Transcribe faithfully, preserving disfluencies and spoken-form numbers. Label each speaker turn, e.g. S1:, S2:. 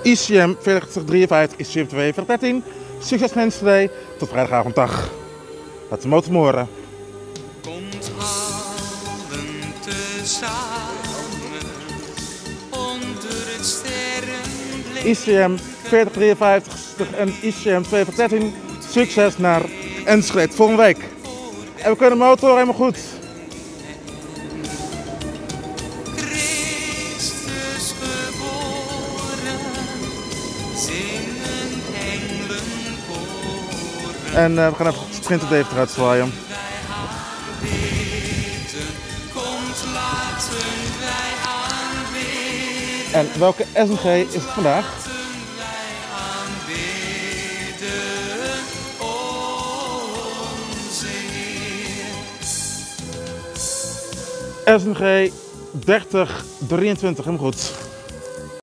S1: I C M veertig drieënvijftig, I C M tweeënveertig dertien. Succes met Enschede, tot vrijdagavond dag. Laten we motor moren.
S2: Komt allen tezamen onder het sterrenlicht.
S1: I C M veertig drieënvijftig en I C M tweeënveertig dertien. Succes naar Enschede volgende week. En we kunnen motor helemaal goed.
S2: Christus geboren, zingen engelenkoren.
S1: En uh, we gaan even sprinten Dave eruit zwaaien.
S2: Komt, laten wij aanbidden.
S1: En welke S N G is het vandaag?
S2: Laten wij aanbidden onze Heer.
S1: S N G dertig drieëntwintig, helemaal goed.